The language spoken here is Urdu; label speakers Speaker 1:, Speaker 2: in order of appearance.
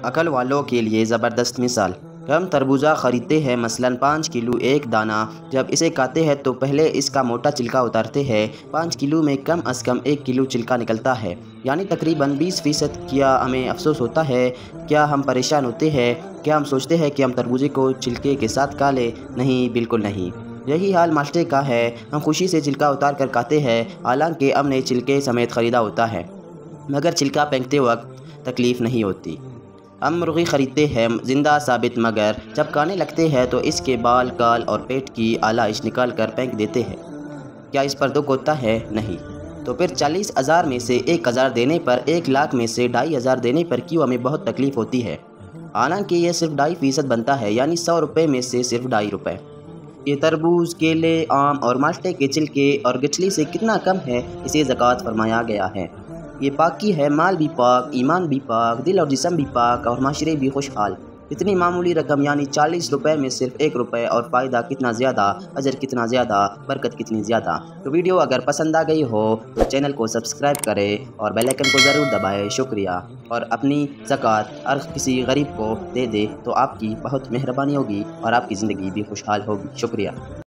Speaker 1: عقل والوں کے لیے زبردست مثال۔ ہم تربوزہ خریدتے ہیں مثلاً 5 کلو ایک دانہ، جب اسے کھاتے ہیں تو پہلے اس کا موٹا چھلکا اتارتے ہیں۔ 5 کلو میں کم از کم 1 کلو چھلکا نکلتا ہے، یعنی تقریباً 20%۔ کیا ہمیں افسوس ہوتا ہے؟ کیا ہم پریشان ہوتے ہیں؟ کیا ہم سوچتے ہیں کہ ہم تربوزے کو چھلکے کے ساتھ کھا لیں؟ نہیں، بالکل نہیں۔ یہی حال مالٹے کا ہے۔ ہم خوشی سے چھلکا اتار کر کھاتے ہیں، حالانکہ ہم نے چھلکے سمیت خریدا ہوتا ہے، مگر چھلکا پھینکتے وقت تکلیف نہیں ہوتی۔ ہم مرغی خریدتے ہیں زندہ ثابت، مگر جب کھانے لگتے ہیں تو اس کے بال، کال اور پیٹ کی آلائش نکال کر پھینک دیتے ہیں۔ کیا اس پر دکھ ہوتا ہے؟ نہیں۔ تو پھر 40,000 میں سے 1,000 دینے پر، 1 لاکھ میں سے 2,500 دینے پر کیوں ہمیں بہت تکلیف ہوتی ہے؟ حالانکہ یہ صرف 2.5% بنتا ہے، یعنی 100 روپے میں سے صرف 2.5 روپے۔ یہ تربوز، کیلے، آم اور مالٹے کے چھلکے اور گچلی سے کتنا کم ہے، اسے زکوٰۃ فرمایا گیا ہے۔ یہ پاکی ہے، مال بھی پاک، ایمان بھی پاک، دل اور جسم بھی پاک اور معاشرے بھی خوشحال۔ اتنی معمولی رقم یعنی 40 روپے میں صرف 1 روپے، اور فائدہ کتنا زیادہ، اجر کتنا زیادہ، برکت کتنی زیادہ۔ تو ویڈیو اگر پسند آ گئی ہو تو چینل کو سبسکرائب کریں اور بیل آئیکن کو ضرور دبائیں۔ شکریہ۔ اور اپنی زکوٰۃ ہر کسی غریب کو دے دے تو آپ کی بہت مہربانی ہوگی اور آپ کی زندگی بھی خوشحال ہوگی۔ شکریہ۔